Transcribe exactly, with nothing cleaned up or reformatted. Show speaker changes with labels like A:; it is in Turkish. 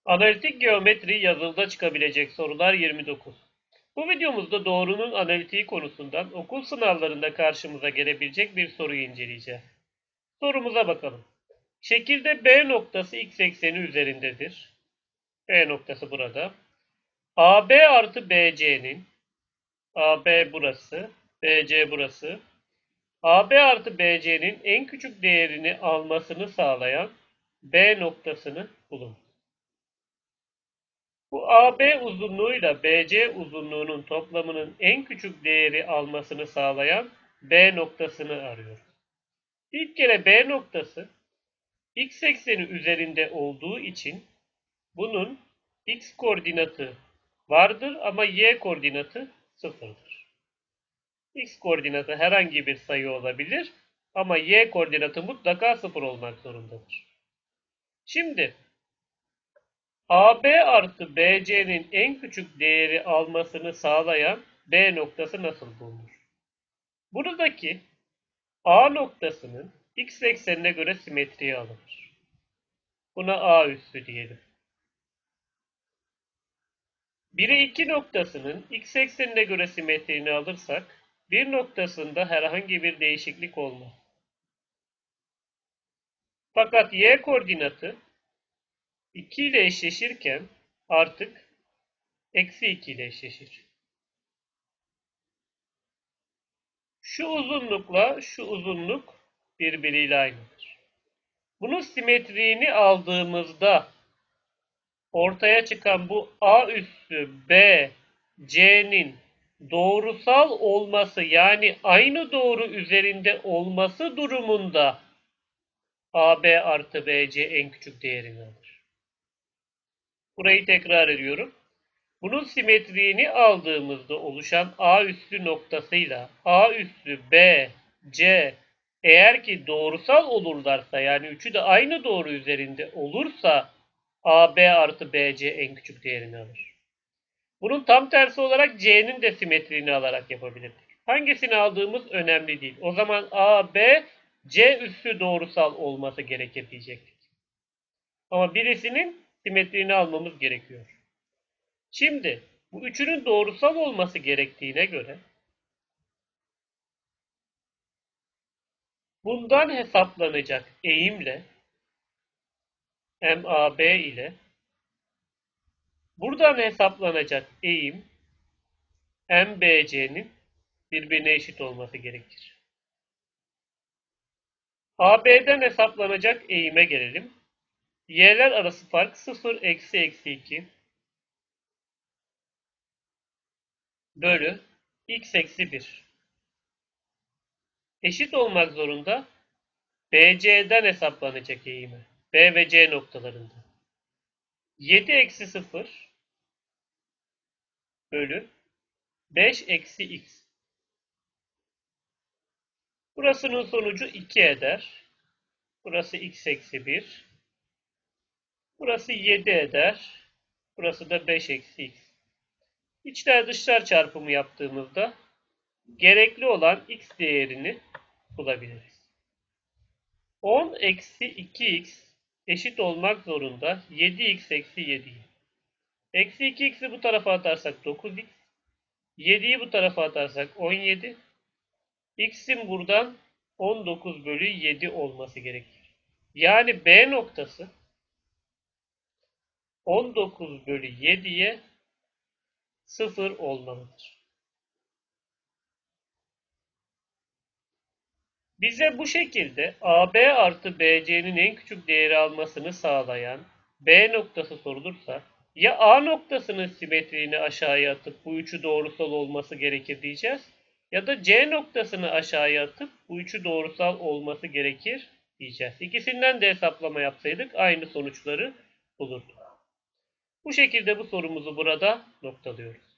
A: Analitik geometri yazılıda çıkabilecek sorular yirmi dokuz. Bu videomuzda doğrunun analitiği konusundan okul sınavlarında karşımıza gelebilecek bir soruyu inceleyeceğiz. Sorumuza bakalım. Şekilde B noktası x ekseni üzerindedir. B noktası burada. A B artı B C'nin A B burası, B C burası. A B artı B C'nin en küçük değerini almasını sağlayan B noktasını bulun. Bu A B uzunluğuyla B C uzunluğunun toplamının en küçük değeri almasını sağlayan B noktasını arıyoruz. İlk kere B noktası x ekseni üzerinde olduğu için bunun x koordinatı vardır ama y koordinatı sıfırdır. X koordinatı herhangi bir sayı olabilir ama y koordinatı mutlaka sıfır olmak zorundadır. Şimdi A B artı B C'nin en küçük değeri almasını sağlayan B noktası nasıl bulunur? Buradaki A noktasının x eksenine göre simetriği alınır. Buna A üssü diyelim. bire iki noktasının x eksenine göre simetriğini alırsak bir noktasında herhangi bir değişiklik olmaz. Fakat y koordinatı iki ile eşleşirken artık eksi iki ile eşleşir. Şu uzunlukla şu uzunluk birbiriyle aynıdır. Bunun simetriğini aldığımızda ortaya çıkan bu A üssü B C'nin doğrusal olması yani aynı doğru üzerinde olması durumunda A B artı B C en küçük değerini alır. Burayı tekrar ediyorum. Bunun simetriğini aldığımızda oluşan A üssü noktasıyla A üssü B, C eğer ki doğrusal olurlarsa yani üçü de aynı doğru üzerinde olursa A B artı B C en küçük değerini alır. Bunun tam tersi olarak C'nin de simetriğini alarak yapabilirdik. Hangisini aldığımız önemli değil. O zaman A, B, C üssü doğrusal olması gerekir diyecektik. Ama birisinin simetriğini almamız gerekiyor. Şimdi bu üçünün doğrusal olması gerektiğine göre bundan hesaplanacak eğimle M A B ile buradan hesaplanacak eğim M B C'nin birbirine eşit olması gerekir. A B'den hesaplanacak eğime gelelim. Y'ler arası fark sıfır eksi eksi iki bölü x eksi bir. Eşit olmak zorunda B C'den hesaplanacak eğimi. B ve C noktalarında. yedi eksi sıfır bölü beş eksi x. Burasının sonucu iki eder. Burası x eksi bir. Burası yedi eder. Burası da beş eksi x. İçler dışlar çarpımı yaptığımızda gerekli olan x değerini bulabiliriz. on eksi iki x eşit olmak zorunda yedi x eksi yedi'yi. Eksi iki x'i bu tarafa atarsak dokuz x. yedi'yi bu tarafa atarsak on yedi. X'in buradan on dokuz bölü yedi olması gerekir. Yani B noktası on dokuz bölü yedi'ye sıfır olmalıdır. Bize bu şekilde A B artı B C'nin en küçük değeri almasını sağlayan B noktası sorulursa ya A noktasının simetriğini aşağıya atıp bu üçü doğrusal olması gerekir diyeceğiz ya da C noktasını aşağıya atıp bu üçü doğrusal olması gerekir diyeceğiz. İkisinden de hesaplama yapsaydık aynı sonuçları bulurduk. Bu şekilde bu sorumuzu burada noktalıyoruz.